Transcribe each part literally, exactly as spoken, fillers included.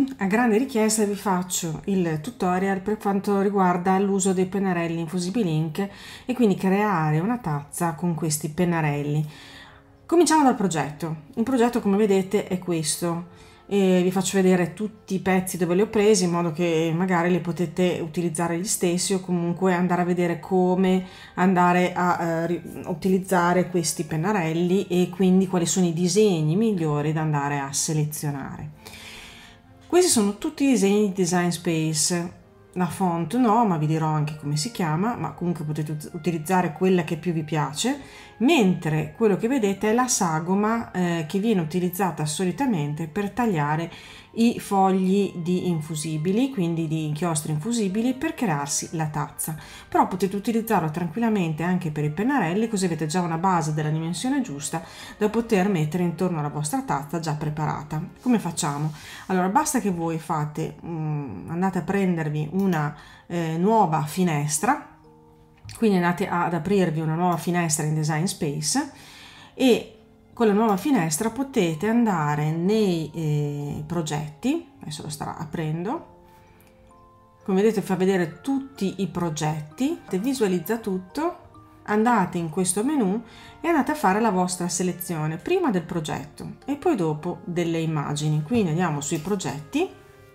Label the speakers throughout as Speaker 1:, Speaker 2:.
Speaker 1: A grande richiesta vi faccio il tutorial per quanto riguarda l'uso dei pennarelli Infusibili Ink e quindi creare una tazza con questi pennarelli. Cominciamo dal progetto. Il progetto, come vedete, è questo. E vi faccio vedere tutti i pezzi dove li ho presi in modo che magari li potete utilizzare gli stessi o comunque andare a vedere come andare a eh, utilizzare questi pennarelli e quindi quali sono i disegni migliori da andare a selezionare. Questi sono tutti i disegni di Design Space. La font no, ma vi dirò anche come si chiama, ma comunque potete utilizzare quella che più vi piace, mentre quello che vedete è la sagoma eh, che viene utilizzata solitamente per tagliare i fogli di infusibili, quindi di inchiostri infusibili, per crearsi la tazza. Però potete utilizzarlo tranquillamente anche per i pennarelli, così avete già una base della dimensione giusta da poter mettere intorno alla vostra tazza già preparata. Come facciamo? Allora, basta che voi fate, um, andate a prendervi una eh, nuova finestra, quindi andate ad aprirvi una nuova finestra in Design Space e con la nuova finestra potete andare nei eh, progetti, adesso lo starà aprendo, come vedete fa vedere tutti i progetti, visualizza tutto, andate in questo menu e andate a fare la vostra selezione prima del progetto e poi dopo delle immagini. Quindi andiamo sui progetti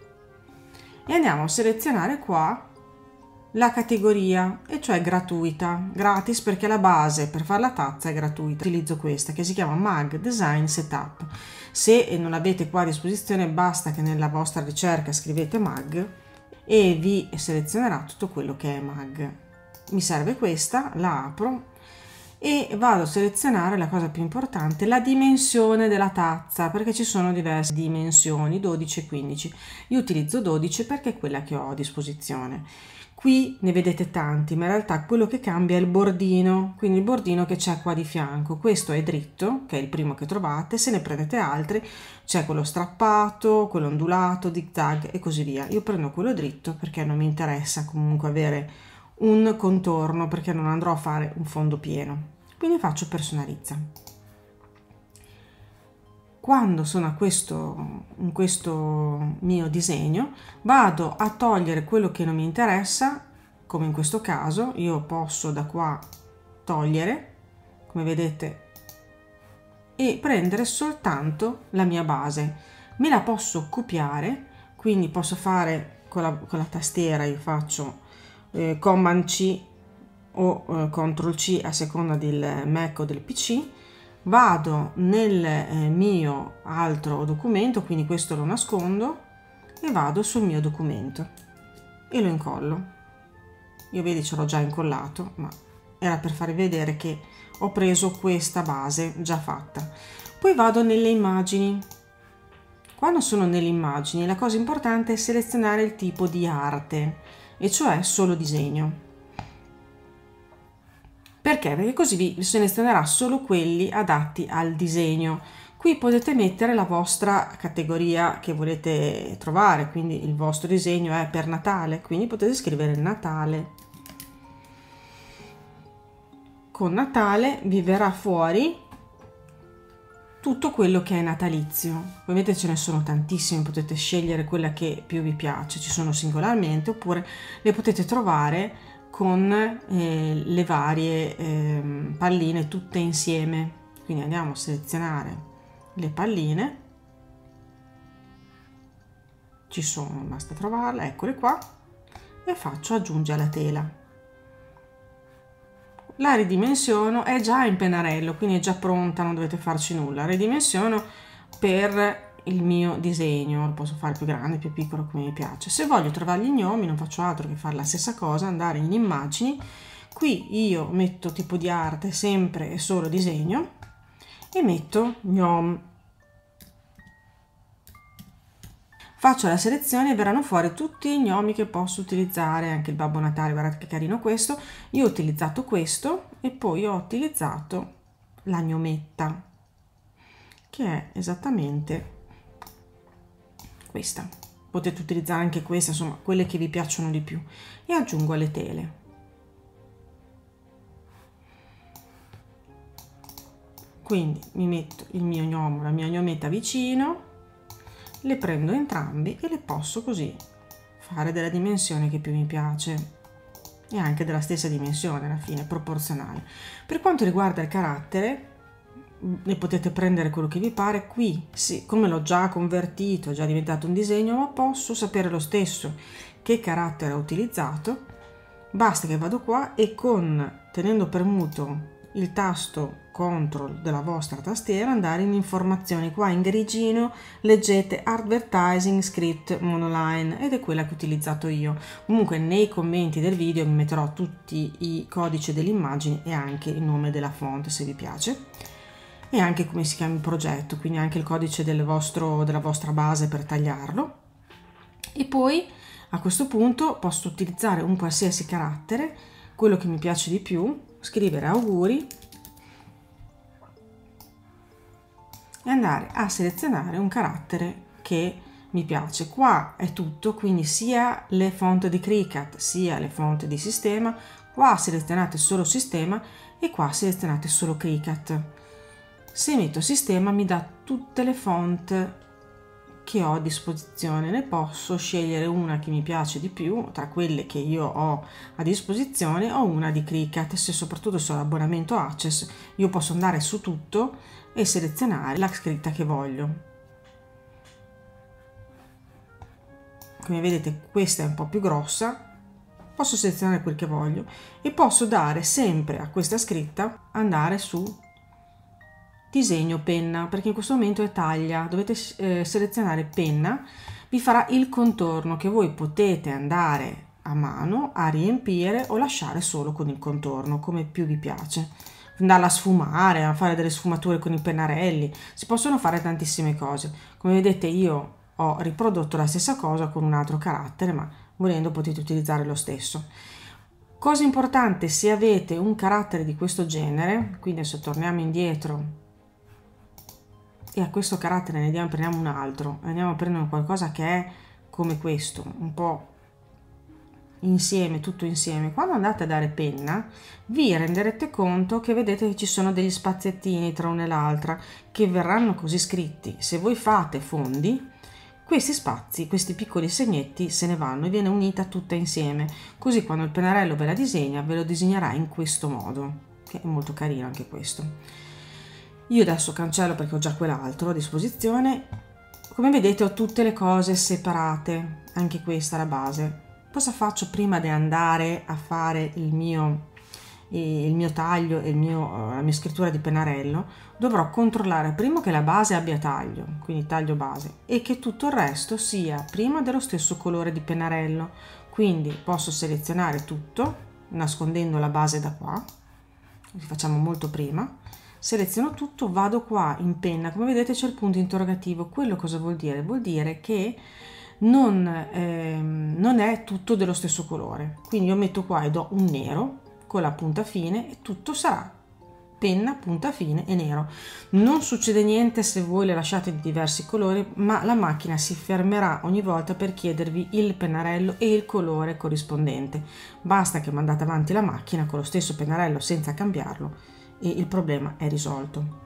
Speaker 1: e andiamo a selezionare qua la categoria, e cioè gratuita, gratis, perché la base per fare la tazza è gratuita. Utilizzo questa che si chiama Mug Design Setup. Se non l'avete qua a disposizione basta che nella vostra ricerca scrivete Mug e vi selezionerà tutto quello che è Mug. Mi serve questa, la apro e vado a selezionare la cosa più importante, la dimensione della tazza, perché ci sono diverse dimensioni, dodici e quindici. Io utilizzo dodici perché è quella che ho a disposizione. Qui ne vedete tanti, ma in realtà quello che cambia è il bordino, quindi il bordino che c'è qua di fianco. Questo è dritto, che è il primo che trovate, se ne prendete altri c'è quello strappato, quello ondulato, zigzag e così via. Io prendo quello dritto perché non mi interessa comunque avere un contorno, perché non andrò a fare un fondo pieno, quindi faccio personalizza. Quando sono a questo, in questo mio disegno vado a togliere quello che non mi interessa, come in questo caso io posso da qua togliere, come vedete, e prendere soltanto la mia base. Me la posso copiare, quindi posso fare con la, con la tastiera, io faccio eh, Command C o eh, Control C a seconda del Mac o del P C. Vado nel eh, mio altro documento, quindi questo lo nascondo e vado sul mio documento e lo incollo. Io vedi ce l'ho già incollato, ma era per farvi vedere che ho preso questa base già fatta. Poi vado nelle immagini. Quando sono nelle immagini la cosa importante è selezionare il tipo di arte, e cioè solo disegno. Perché? Perché così vi selezionerà solo quelli adatti al disegno. Qui potete mettere la vostra categoria che volete trovare, quindi il vostro disegno è per Natale, quindi potete scrivere Natale. Con Natale vi verrà fuori tutto quello che è natalizio. Come vedete ce ne sono tantissime, potete scegliere quella che più vi piace, ci sono singolarmente oppure le potete trovare con eh, le varie eh, palline tutte insieme. Quindi andiamo a selezionare le palline, ci sono, basta trovarle, eccole qua, e faccio aggiungere alla tela. La ridimensiono, è già in pennarello, quindi è già pronta, non dovete farci nulla. Ridimensiono per il mio disegno, lo posso fare più grande, più piccolo, come mi piace. Se voglio trovare gli gnomi non faccio altro che fare la stessa cosa, andare in immagini, qui io metto tipo di arte sempre e solo disegno e metto gnome. Faccio la selezione e verranno fuori tutti i gnomi che posso utilizzare, anche il Babbo Natale, guardate che carino questo. Io ho utilizzato questo e poi ho utilizzato la gnometta, che è esattamente questa. Potete utilizzare anche questa, insomma quelle che vi piacciono di più, e aggiungo alle tele. Quindi mi metto il mio gnomo, la mia gnometta vicino, le prendo entrambi e le posso così fare della dimensione che più mi piace e anche della stessa dimensione alla fine, proporzionale. Per quanto riguarda il carattere, ne potete prendere quello che vi pare. Qui sì, come l'ho già convertito, è già diventato un disegno, ma posso sapere lo stesso che carattere ho utilizzato. Basta che vado qua e con tenendo premuto il tasto control della vostra tastiera andare in informazioni. Qua in grigino leggete advertising script monoline ed è quella che ho utilizzato io. Comunque nei commenti del video mi metterò tutti i codici delle immagini e anche il nome della font se vi piace, e anche come si chiama il progetto, quindi anche il codice del vostro, della vostra base per tagliarlo. E poi a questo punto posso utilizzare un qualsiasi carattere, quello che mi piace di più, scrivere auguri e andare a selezionare un carattere che mi piace. Qua è tutto, quindi sia le font di Cricut sia le font di sistema. Qua selezionate solo sistema e qua selezionate solo Cricut. Se metto sistema mi dà tutte le font che ho a disposizione, ne posso scegliere una che mi piace di più tra quelle che io ho a disposizione o una di Cricut. Se soprattutto se ho l'abbonamento Access, io posso andare su tutto e selezionare la scritta che voglio. Come vedete questa è un po' più grossa, posso selezionare quel che voglio e posso dare sempre a questa scritta andare su disegno penna, perché in questo momento è taglia. Dovete eh, selezionare penna, vi farà il contorno che voi potete andare a mano a riempire o lasciare solo con il contorno come più vi piace, andarla a sfumare, a fare delle sfumature con i pennarelli, si possono fare tantissime cose. Come vedete io ho riprodotto la stessa cosa con un altro carattere, ma volendo potete utilizzare lo stesso. Cosa importante, se avete un carattere di questo genere, quindi adesso torniamo indietro e a questo carattere ne andiamo, prendiamo un altro, andiamo a prendere qualcosa che è come questo, un po' insieme, tutto insieme. Quando andate a dare penna vi renderete conto che vedete che ci sono degli spaziettini tra una e l'altra che verranno così scritti. Se voi fate fondi, questi spazi, questi piccoli segnetti se ne vanno e viene unita tutta insieme, così quando il pennarello ve la disegna ve lo disegnerà in questo modo, che è molto carino anche questo. Io adesso cancello perché ho già quell'altro a disposizione. Come vedete ho tutte le cose separate, anche questa è la base. Cosa faccio prima di andare a fare il mio, il mio taglio e il mio, la mia scrittura di pennarello? Dovrò controllare prima che la base abbia taglio, quindi taglio base, e che tutto il resto sia prima dello stesso colore di pennarello. Quindi posso selezionare tutto nascondendo la base da qua, così facciamo molto prima. Seleziono tutto, vado qua in penna, come vedete c'è il punto interrogativo. Quello cosa vuol dire? Vuol dire che non, ehm, non è tutto dello stesso colore, quindi io metto qua e do un nero con la punta fine e tutto sarà penna, punta fine e nero. Non succede niente se voi le lasciate di diversi colori, ma la macchina si fermerà ogni volta per chiedervi il pennarello e il colore corrispondente. Basta che mandate avanti la macchina con lo stesso pennarello senza cambiarlo e il problema è risolto.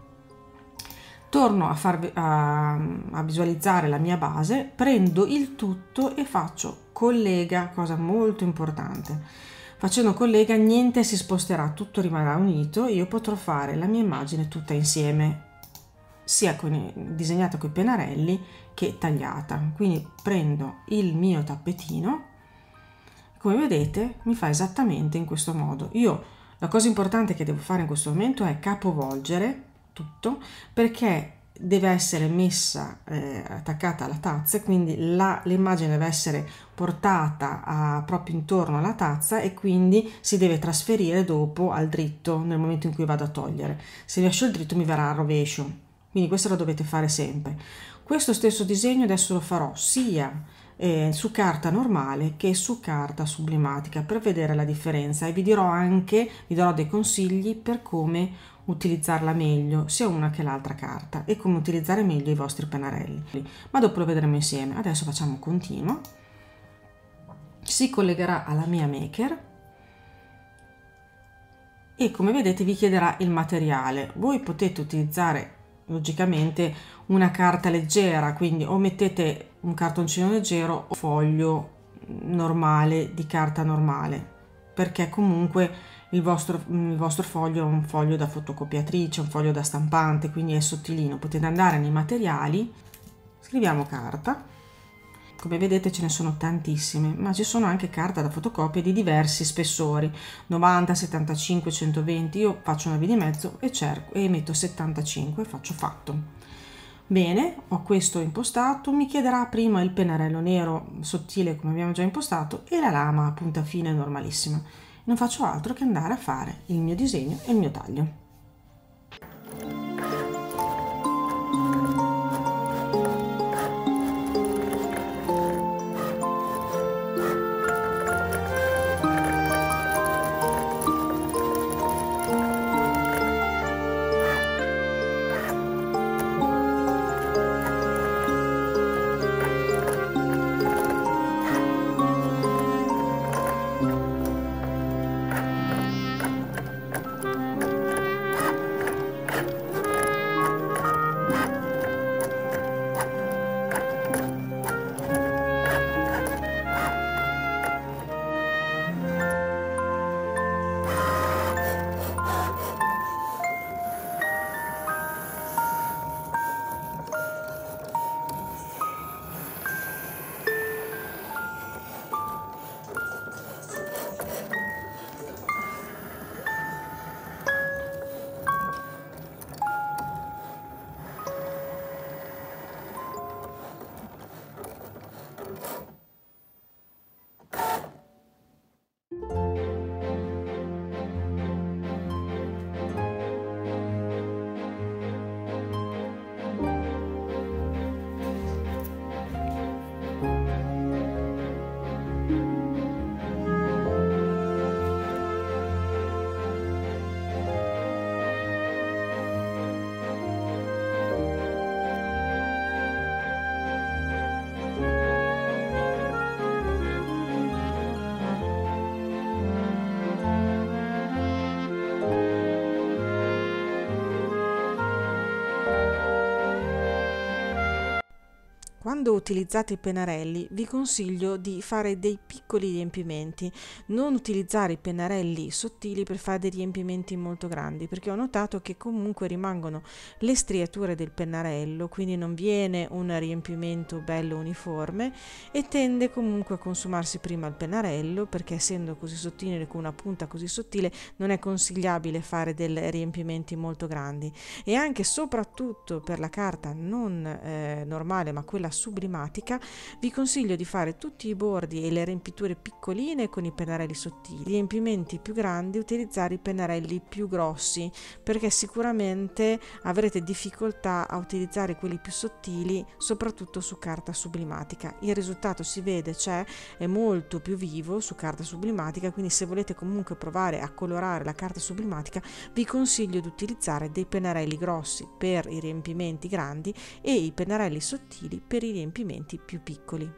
Speaker 1: Torno a, farvi, a, a visualizzare la mia base, prendo il tutto e faccio collega, cosa molto importante. Facendo collega niente si sposterà, tutto rimarrà unito e io potrò fare la mia immagine tutta insieme, sia con, disegnata con i pennarelli che tagliata. Quindi prendo il mio tappetino, come vedete mi fa esattamente in questo modo. Io la cosa importante che devo fare in questo momento è capovolgere tutto, perché deve essere messa eh, attaccata alla tazza, quindi l'immagine deve essere portata a, proprio intorno alla tazza e quindi si deve trasferire dopo al dritto nel momento in cui vado a togliere. Se lascio il dritto mi verrà a rovescio, quindi questo lo dovete fare sempre. Questo stesso disegno adesso lo farò sia Eh, su carta normale che su carta sublimatica per vedere la differenza, e vi dirò anche, vi darò dei consigli per come utilizzarla meglio sia una che l'altra carta e come utilizzare meglio i vostri pennarelli, ma dopo lo vedremo insieme. Adesso facciamo continuo, si collegherà alla mia maker e come vedete vi chiederà il materiale. Voi potete utilizzare logicamente una carta leggera, quindi o mettete un cartoncino leggero o foglio normale di carta normale, perché comunque il vostro, il vostro foglio è un foglio da fotocopiatrice, un foglio da stampante, quindi è sottilino. Potete andare nei materiali, scriviamo carta. Come vedete ce ne sono tantissime, ma ci sono anche carta da fotocopia di diversi spessori, novanta, settantacinque, centoventi. Io faccio una via di mezzo e cerco e metto settantacinque, faccio fatto. Bene, ho questo impostato, mi chiederà prima il pennarello nero sottile come abbiamo già impostato e la lama a punta fine normalissima. Non faccio altro che andare a fare il mio disegno e il mio taglio. Quando utilizzate i pennarelli vi consiglio di fare dei piccoli riempimenti, non utilizzare i pennarelli sottili per fare dei riempimenti molto grandi, perché ho notato che comunque rimangono le striature del pennarello, quindi non viene un riempimento bello uniforme e tende comunque a consumarsi prima il pennarello, perché essendo così sottile, con una punta così sottile, non è consigliabile fare dei riempimenti molto grandi. E anche soprattutto per la carta non eh, normale ma quella sublimatica vi consiglio di fare tutti i bordi e le riempiture piccoline con i pennarelli sottili, gli riempimenti più grandi utilizzare i pennarelli più grossi, perché sicuramente avrete difficoltà a utilizzare quelli più sottili soprattutto su carta sublimatica. Il risultato si vede, c'è, è molto più vivo su carta sublimatica, quindi se volete comunque provare a colorare la carta sublimatica vi consiglio di utilizzare dei pennarelli grossi per i riempimenti grandi e i pennarelli sottili per i riempimenti più piccoli.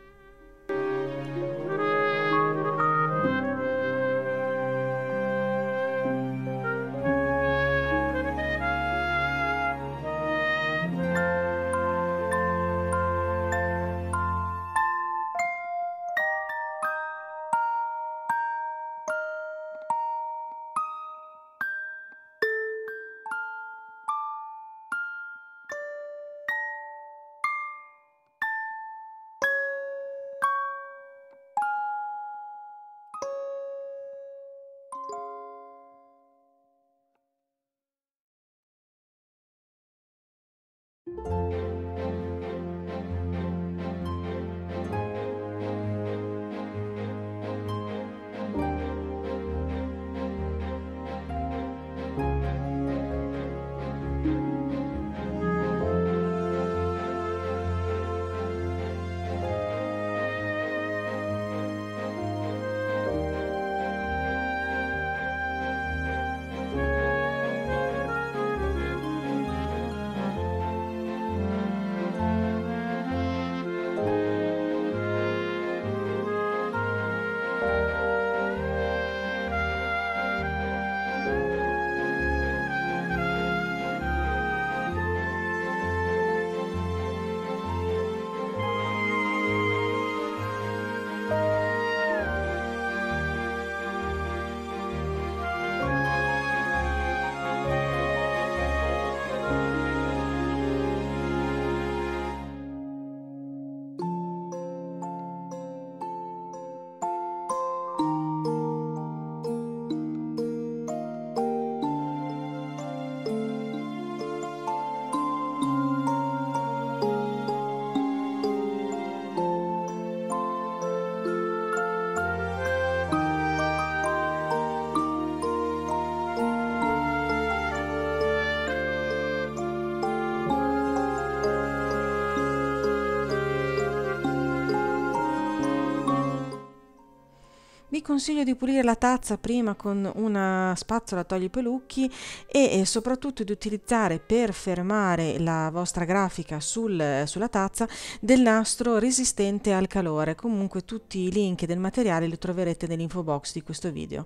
Speaker 1: Vi consiglio di pulire la tazza prima con una spazzola togli pelucchi e, e soprattutto di utilizzare per fermare la vostra grafica sul, sulla tazza del nastro resistente al calore. Comunque tutti i link del materiale li troverete nell'info box di questo video.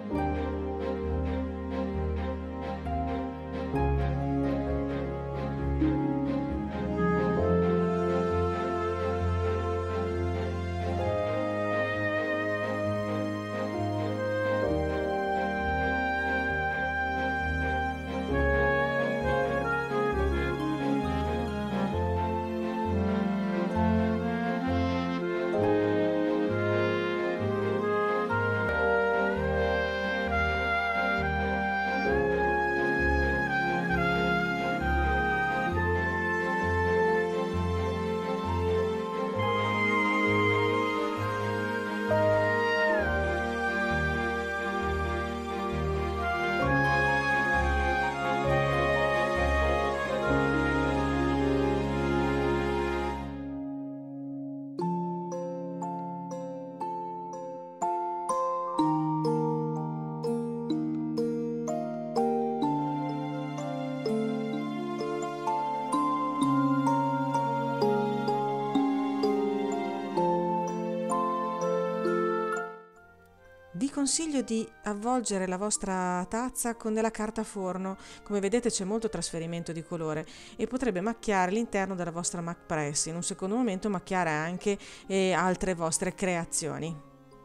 Speaker 1: Vi consiglio di avvolgere la vostra tazza con della carta forno. Come vedete c'è molto trasferimento di colore e potrebbe macchiare l'interno della vostra Mac Press, in un secondo momento macchiare anche eh, altre vostre creazioni.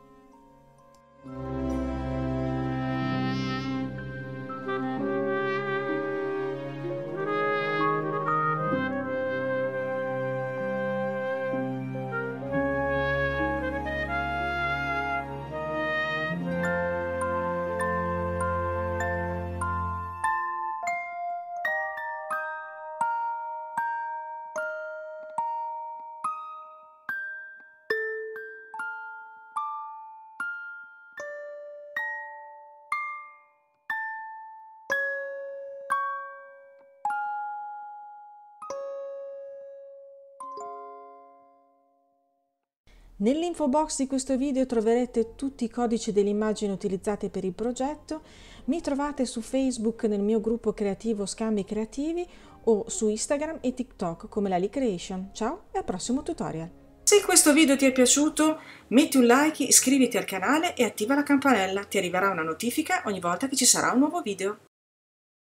Speaker 1: Nell'info box di questo video troverete tutti i codici delle immagini utilizzate per il progetto. Mi trovate su Facebook nel mio gruppo creativo Scambi Creativi o su Instagram e TikTok come Lali Creation. Ciao e al prossimo tutorial! Se questo video ti è piaciuto, metti un like, iscriviti al canale e attiva la campanella, ti arriverà una notifica ogni volta che ci sarà un nuovo video.